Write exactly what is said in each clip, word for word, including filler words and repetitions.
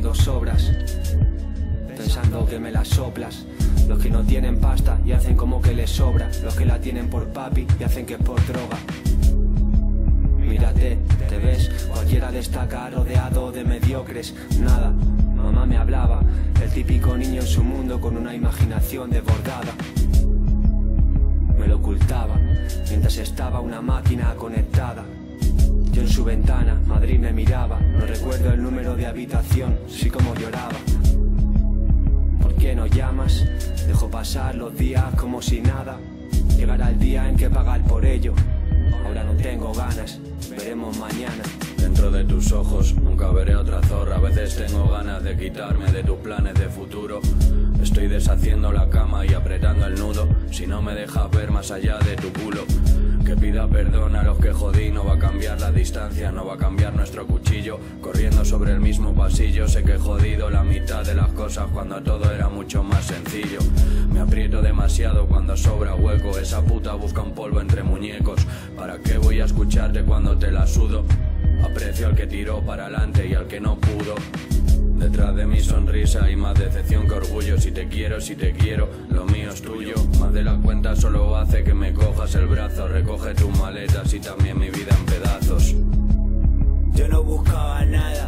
haciendo sobras, pensando que me las soplas. Los que no tienen pasta y hacen como que les sobra. Los que la tienen por papi y hacen que es por droga. Mírate, te ves, cualquiera destaca rodeado de mediocres. Nada, mamá me hablaba, el típico niño en su mundo con una imaginación desbordada. Me lo ocultaba, mientras estaba una máquina conectada. Yo en su ventana, Madrid me miraba. No recuerdo el número de habitación, sí como lloraba. ¿Por qué no llamas? Dejo pasar los días como si nada. Llegará el día en que pagar por ello. Ahora no tengo ganas, veremos mañana. Dentro de tus ojos nunca veré otra zorra. A veces tengo ganas de quitarme de tus planes de futuro. Estoy deshaciendo la cama y apretando el nudo. Si no me dejas ver más allá de tu culo, que pida perdón a los que jodí. No va a cambiar la distancia, no va a cambiar nuestro cuchillo. Corriendo sobre el mismo pasillo, sé que he jodido la mitad de las cosas cuando todo era mucho más sencillo. Me aprieto demasiado cuando sobra hueco. Esa puta busca un polvo entre muñecos. ¿Para qué voy a escucharte cuando te la sudo? Aprecio al que tiró para adelante y al que no pudo. Detrás de mi sonrisa hay más decepción que orgullo. Si te quiero, si te quiero, lo mío es tuyo. Más de la cuenta solo hace que me cojas el brazo. Recoge tus maletas y también mi vida en pedazos. Yo no buscaba nada,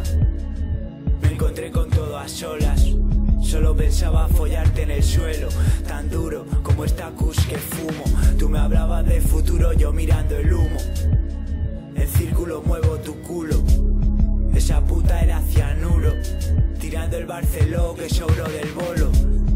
me encontré con todo a solas. Solo pensaba follarte en el suelo, tan duro como esta kush que fumo. Tú me hablabas de futuro, yo mirando el humo. En círculo muevo tu culo, esa puta era cianuro. Tirando el Barceló que sobró del bolo.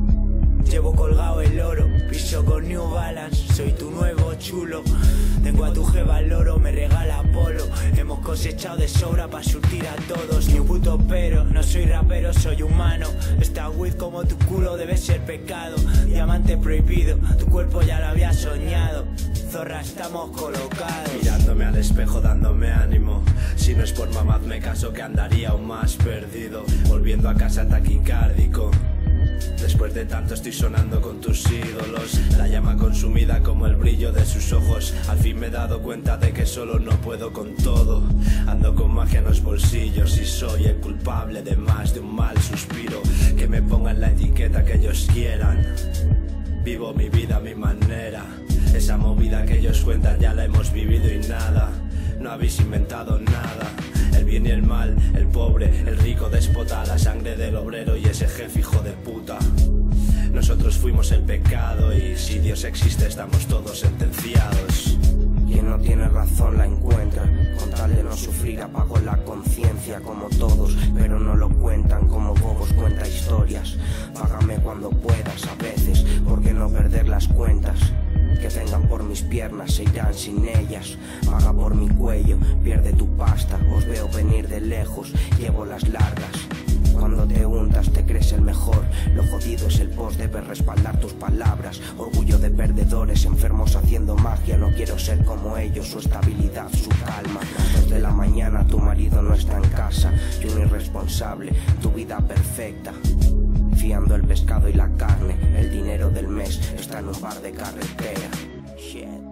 Llevo colgado el oro, piso con New Balance, soy tu nuevo chulo. Tengo a tu jeva al loro, me regala polo. Hemos cosechado de sobra pa' surtir a todos. Ni un puto pero, no soy rapero, soy humano. Esta weed como tu culo debe ser pecado. Diamante prohibido, tu cuerpo ya lo había soñado. Zorra, estamos colocados. Mirándome al espejo dándome ánimo. Si no es por mamá me caso que andaría aún más perdido. Volviendo a casa taquicárdico. Después de tanto estoy sonando con tus ídolos. La llama consumida como el brillo de sus ojos. Al fin me he dado cuenta de que solo no puedo con todo. Ando con magia en los bolsillos y soy el culpable de más de un mal suspiro. Que me pongan la etiqueta que ellos quieran. Vivo mi vida a mi manera. Esa movida que ellos cuentan ya la hemos vivido y nada. No habéis inventado nada. El bien y el mal, el pobre, el rico déspota, la sangre del obrero y ese jefe hijo de puta. Nosotros fuimos el pecado y si Dios existe estamos todos sentenciados. Quien no tiene razón la encuentra. Con tal de no sufrir apago la conciencia como todos, pero no lo cuentan como bobos, cuenta historias. Págame cuando puedas a veces, porque no perder las cuentas. Que vengan por mis piernas, se irán sin ellas. Paga por mi cuello, pierde tu pasta. Os veo venir de lejos, llevo las largas. Cuando te untas te crees el mejor. Lo jodido es el post, debes respaldar tus palabras. Orgullo de perdedores, enfermos haciendo magia. No quiero ser como ellos, su estabilidad, su calma. Las dos de la mañana tu marido no está en casa. Y un irresponsable, tu vida perfecta. Fiando el pescado y la carne, el dinero del mes está en un bar de carretera. Shit.